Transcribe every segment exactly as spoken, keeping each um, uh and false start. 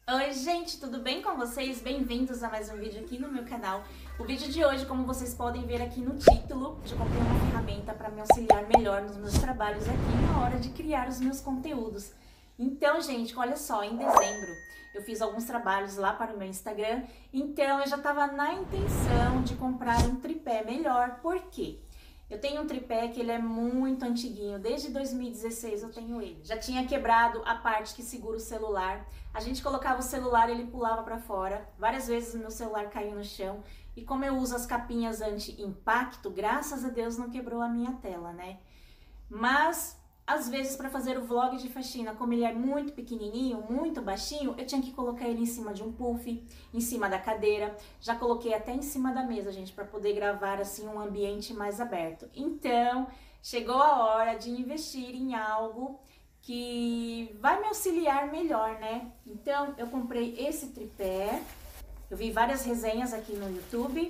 Oi gente, tudo bem com vocês? Bem-vindos a mais um vídeo aqui no meu canal. O vídeo de hoje, como vocês podem ver aqui no título, eu comprei uma ferramenta para me auxiliar melhor nos meus trabalhos aqui na hora de criar os meus conteúdos. Então, gente, olha só, em dezembro eu fiz alguns trabalhos lá para o meu Instagram, então eu já estava na intenção de comprar um tripé melhor. Por quê? Eu tenho um tripé que ele é muito antiguinho, desde dois mil e dezesseis eu tenho ele. Já tinha quebrado a parte que segura o celular. A gente colocava o celular e ele pulava para fora. Várias vezes o meu celular caiu no chão. E como eu uso as capinhas anti-impacto, graças a Deus não quebrou a minha tela, né? Mas às vezes para fazer o vlog de faxina, como ele é muito pequenininho, muito baixinho, eu tinha que colocar ele em cima de um puff, em cima da cadeira. Já coloquei até em cima da mesa, gente, para poder gravar assim um ambiente mais aberto. Então, chegou a hora de investir em algo que vai me auxiliar melhor, né? Então, eu comprei esse tripé. Eu vi várias resenhas aqui no YouTube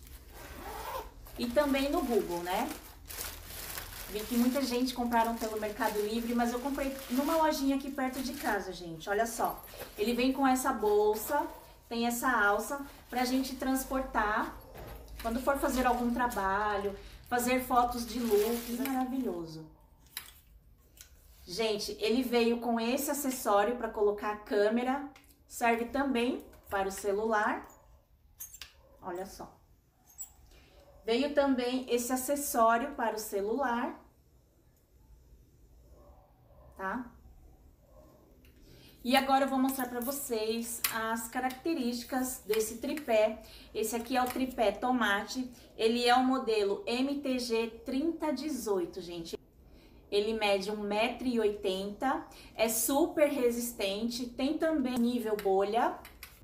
e também no Google, né? Vi que muita gente compraram pelo Mercado Livre, mas eu comprei numa lojinha aqui perto de casa, gente. Olha só, ele vem com essa bolsa, tem essa alça pra gente transportar quando for fazer algum trabalho, fazer fotos de look, maravilhoso. Gente, ele veio com esse acessório para colocar a câmera, serve também para o celular. Olha só. Veio também esse acessório para o celular, tá? E agora eu vou mostrar para vocês as características desse tripé. Esse aqui é o tripé tomate, ele é o modelo M T G trinta dezoito, gente. Ele mede um metro e oitenta, é super resistente, tem também nível bolha.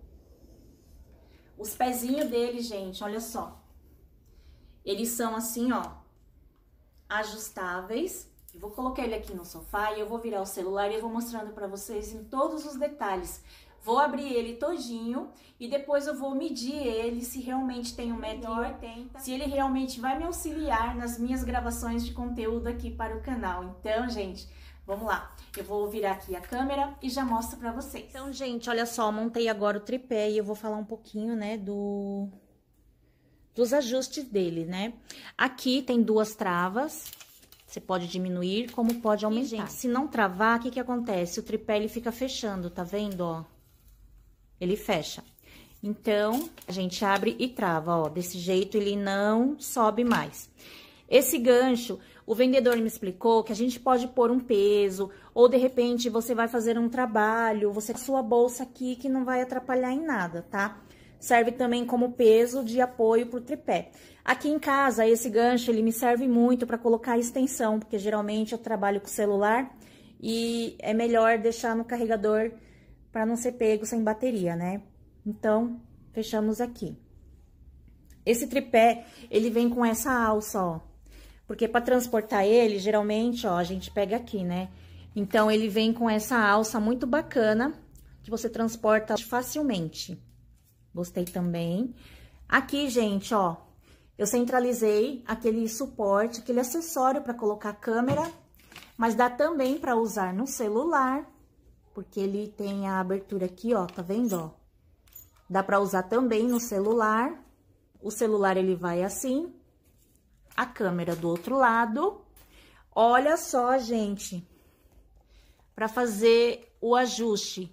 Os pezinhos dele, gente, olha só. Eles são assim, ó, ajustáveis. Eu vou colocar ele aqui no sofá e eu vou virar o celular e eu vou mostrando pra vocês em todos os detalhes. Vou abrir ele todinho e depois eu vou medir ele se realmente tem um metro e oitenta, se ele realmente vai me auxiliar nas minhas gravações de conteúdo aqui para o canal. Então, gente, vamos lá. Eu vou virar aqui a câmera e já mostro pra vocês. Então, gente, olha só, montei agora o tripé e eu vou falar um pouquinho, né, do... dos ajustes dele, né? Aqui tem duas travas, você pode diminuir como pode aumentar. E, gente, se não travar, o que que acontece? O tripé, ele fica fechando, tá vendo, ó? Ele fecha. Então, a gente abre e trava, ó. Desse jeito, ele não sobe mais. Esse gancho, o vendedor me explicou que a gente pode pôr um peso, ou de repente você vai fazer um trabalho, você com a sua bolsa aqui que não vai atrapalhar em nada, tá? Serve também como peso de apoio pro tripé. Aqui em casa, esse gancho, ele me serve muito para colocar a extensão, porque geralmente eu trabalho com celular e é melhor deixar no carregador para não ser pego sem bateria, né? Então, fechamos aqui. Esse tripé, ele vem com essa alça, ó. Porque para transportar ele, geralmente, ó, a gente pega aqui, né? Então, ele vem com essa alça muito bacana, que você transporta facilmente. Gostei também. Aqui, gente, ó, eu centralizei aquele suporte, aquele acessório para colocar a câmera, mas dá também para usar no celular, porque ele tem a abertura aqui, ó, tá vendo, ó? Dá para usar também no celular. O celular, ele vai assim, a câmera do outro lado. Olha só, gente, para fazer o ajuste.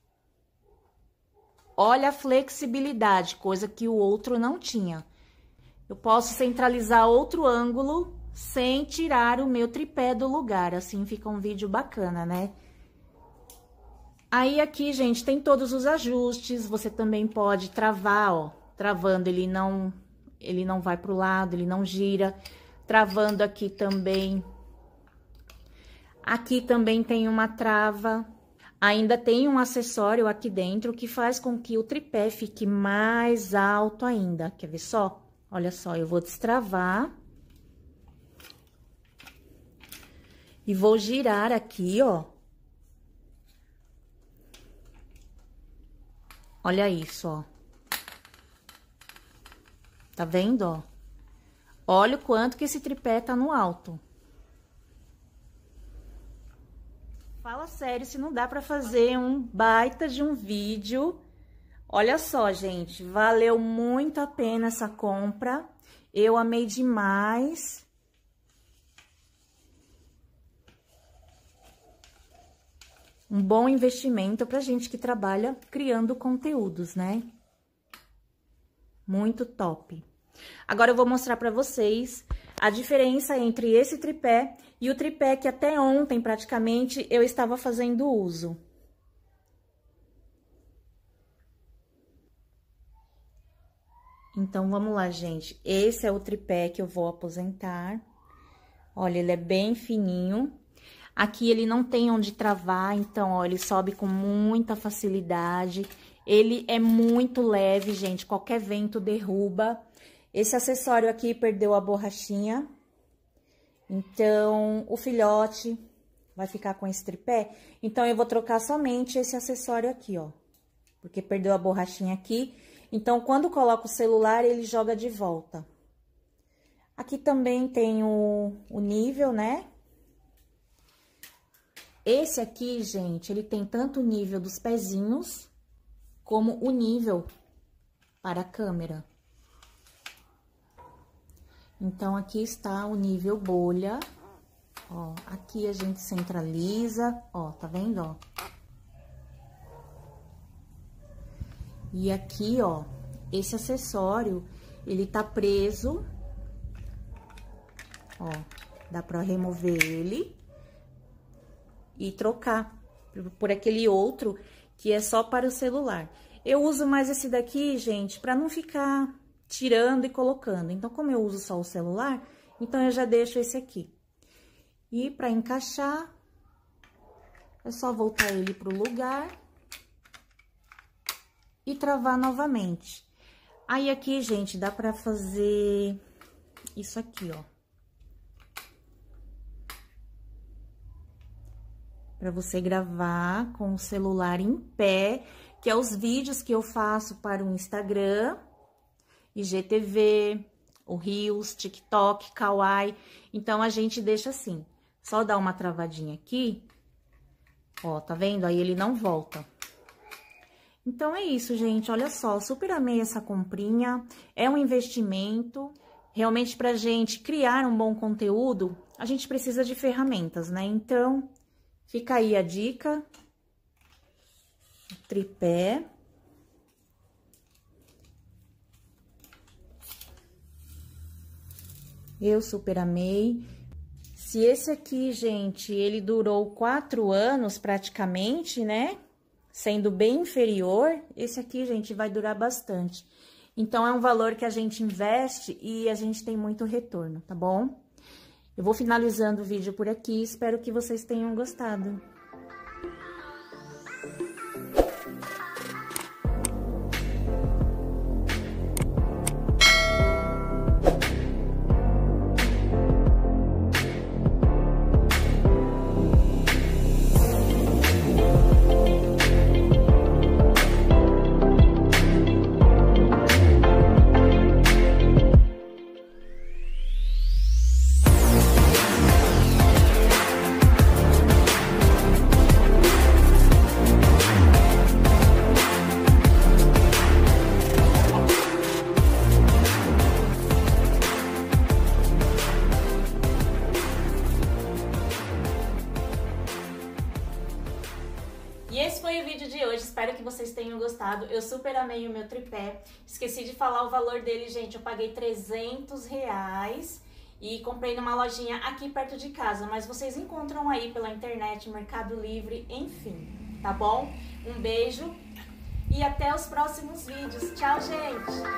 Olha a flexibilidade, coisa que o outro não tinha. Eu posso centralizar outro ângulo sem tirar o meu tripé do lugar. Assim fica um vídeo bacana, né? Aí aqui, gente, tem todos os ajustes. Você também pode travar, ó. Travando, ele não, ele não vai pro lado, ele não gira. Travando aqui também. Aqui também tem uma trava. Ainda tem um acessório aqui dentro que faz com que o tripé fique mais alto ainda. Quer ver só? Olha só, eu vou destravar. E vou girar aqui, ó. Olha isso, ó. Tá vendo, ó? Olha o quanto que esse tripé tá no alto. Fala sério, se não dá pra fazer um baita de um vídeo. Olha só, gente, valeu muito a pena essa compra. Eu amei demais. Um bom investimento pra gente que trabalha criando conteúdos, né? Muito top. Agora eu vou mostrar pra vocês a diferença entre esse tripé e o tripé que até ontem, praticamente, eu estava fazendo uso. Então, vamos lá, gente. Esse é o tripé que eu vou aposentar. Olha, ele é bem fininho. Aqui ele não tem onde travar, então, ó, ele sobe com muita facilidade. Ele é muito leve, gente, qualquer vento derruba. Esse acessório aqui perdeu a borrachinha. Então, o filhote vai ficar com esse tripé. Então, eu vou trocar somente esse acessório aqui, ó. Porque perdeu a borrachinha aqui. Então, quando coloca o celular, ele joga de volta. Aqui também tem o, o nível, né? Esse aqui, gente, ele tem tanto o nível dos pezinhos, como o nível para a câmera. Então, aqui está o nível bolha. Ó, aqui a gente centraliza, ó, tá vendo, ó? E aqui, ó, esse acessório, ele tá preso. Ó, dá pra remover ele e trocar por aquele outro que é só para o celular. Eu uso mais esse daqui, gente, pra não ficar tirando e colocando. Então, como eu uso só o celular, então eu já deixo esse aqui. E pra encaixar, é só voltar ele pro lugar e travar novamente. Aí, aqui, gente, dá pra fazer isso aqui, ó. Pra você gravar com o celular em pé, que é os vídeos que eu faço para o Instagram, I G T V, o Reels, TikTok, Kawaii. Então, a gente deixa assim, só dá uma travadinha aqui, ó, tá vendo? Aí, ele não volta. Então, é isso, gente, olha só, super amei essa comprinha, é um investimento, realmente pra gente criar um bom conteúdo, a gente precisa de ferramentas, né? Então, fica aí a dica, tripé. Eu super amei. Se esse aqui, gente, ele durou quatro anos praticamente, né? Sendo bem inferior, esse aqui, gente, vai durar bastante. Então, é um valor que a gente investe e a gente tem muito retorno, tá bom? Eu vou finalizando o vídeo por aqui, espero que vocês tenham gostado. E esse foi o vídeo de hoje, espero que vocês tenham gostado. Eu super amei o meu tripé. Esqueci de falar o valor dele, gente. Eu paguei trezentos reais e comprei numa lojinha aqui perto de casa. Mas vocês encontram aí pela internet, Mercado Livre, enfim, tá bom? Um beijo e até os próximos vídeos. Tchau, gente!